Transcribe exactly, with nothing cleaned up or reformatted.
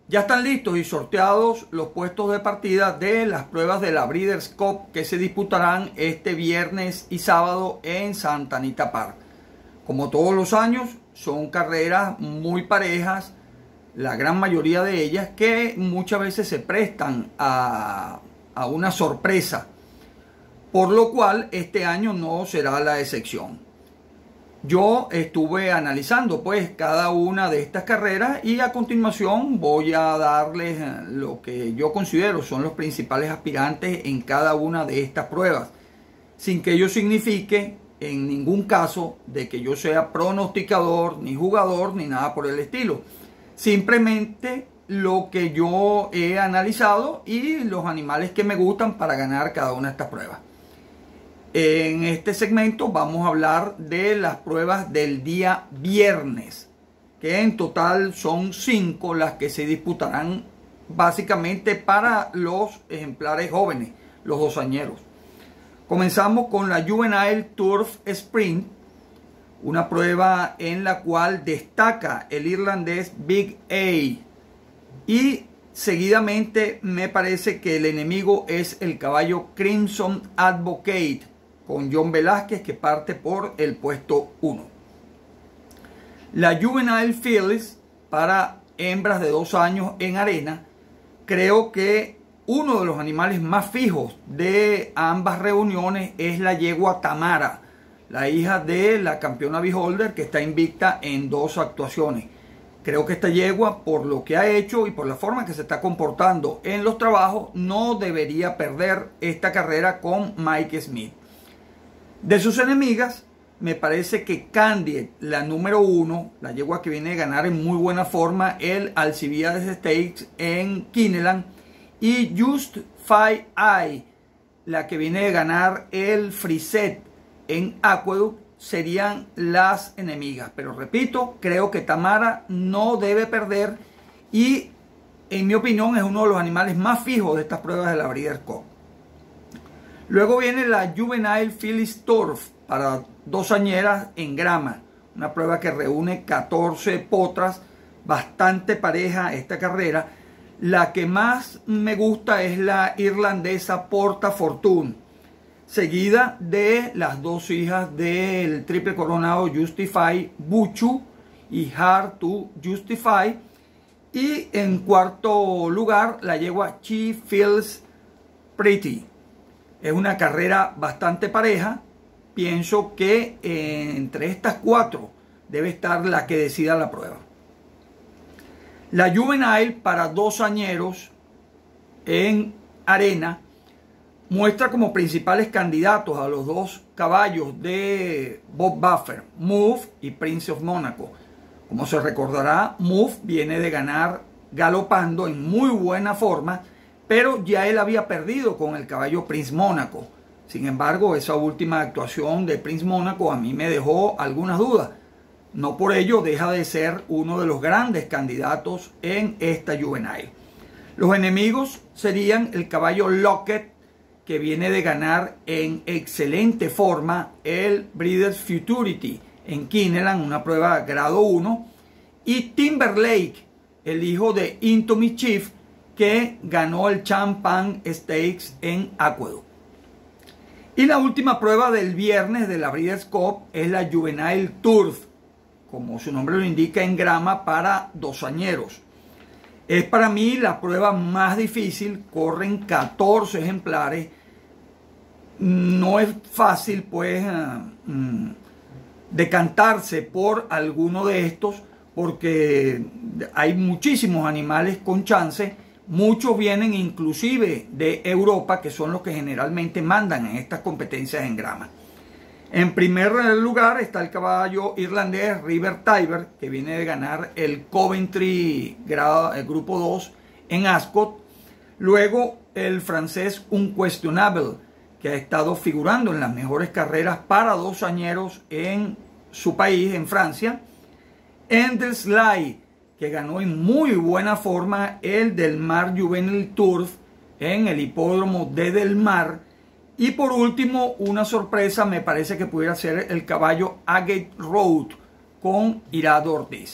Ya están listos y sorteados los puestos de partida de las pruebas de la Breeders' Cup que se disputarán este viernes y sábado en Santa Anita Park. Como todos los años, son carreras muy parejas, la gran mayoría de ellas, que muchas veces se prestan a, a una sorpresa, por lo cual este año no será la excepción. Yo estuve analizando pues cada una de estas carreras y a continuación voy a darles lo que yo considero son los principales aspirantes en cada una de estas pruebas, sin que ello signifique en ningún caso de que yo sea pronosticador, ni jugador, ni nada por el estilo. Simplemente lo que yo he analizado y los animales que me gustan para ganar cada una de estas pruebas. En este segmento vamos a hablar de las pruebas del día viernes, que en total son cinco las que se disputarán básicamente para los ejemplares jóvenes, los dosañeros. Comenzamos con la Juvenile Turf Sprint, una prueba en la cual destaca el irlandés Big A, y seguidamente me parece que el enemigo es el caballo Crimson Advocate, con John Velázquez, que parte por el puesto uno. La Juvenile Fillies para hembras de dos años en arena, creo que uno de los animales más fijos de ambas reuniones es la yegua Tamara, la hija de la campeona Beholder, que está invicta en dos actuaciones. Creo que esta yegua, por lo que ha hecho y por la forma que se está comportando en los trabajos, no debería perder esta carrera con Mike Smith. De sus enemigas, me parece que Candy, la número uno, la yegua que viene a ganar en muy buena forma el Alcibiades Stakes en Kineland, y Just Five Eye, la que viene a ganar el Frisette en Aqueduct, serían las enemigas. Pero repito, creo que Tamara no debe perder y en mi opinión es uno de los animales más fijos de estas pruebas de la Breeders' Cup. Luego viene la Juvenile Fillies Turf para dos añeras en grama, una prueba que reúne catorce potras, bastante pareja esta carrera. La que más me gusta es la irlandesa Porta Fortune, seguida de las dos hijas del triple coronado Justify, Buchu y Hard to Justify, y en cuarto lugar la yegua She Feels Pretty. Es una carrera bastante pareja. Pienso que eh, entre estas cuatro debe estar la que decida la prueba. La Juvenile para dos añeros en arena muestra como principales candidatos a los dos caballos de Bob Baffert, Move y Prince of Monaco. Como se recordará, Move viene de ganar galopando en muy buena forma, pero ya él había perdido con el caballo Prince Monaco. Sin embargo, esa última actuación de Prince Monaco a mí me dejó algunas dudas. No por ello deja de ser uno de los grandes candidatos en esta Juvenile. Los enemigos serían el caballo Locket, que viene de ganar en excelente forma el Breeders' Futurity en Kineland, una prueba grado uno, y Timberlake, el hijo de Into Mischief, que ganó el Champagne Stakes en Aqueduct. Y la última prueba del viernes de la Breeders' Cup es la Juvenile Turf, como su nombre lo indica, en grama para dosañeros. Es para mí la prueba más difícil, corren catorce ejemplares. No es fácil pues uh, decantarse por alguno de estos, porque hay muchísimos animales con chance. Muchos vienen inclusive de Europa, que son los que generalmente mandan en estas competencias en grama. En primer lugar está el caballo irlandés River Tiber, que viene de ganar el Coventry grado, el grupo dos en Ascot. Luego el francés Unquestionable, que ha estado figurando en las mejores carreras para dos añeros en su país, en Francia. Endelsley, que ganó en muy buena forma el Del Mar Juvenile Turf en el hipódromo de Del Mar. Y por último, una sorpresa me parece que pudiera ser el caballo Agate Road con Irado Ortiz.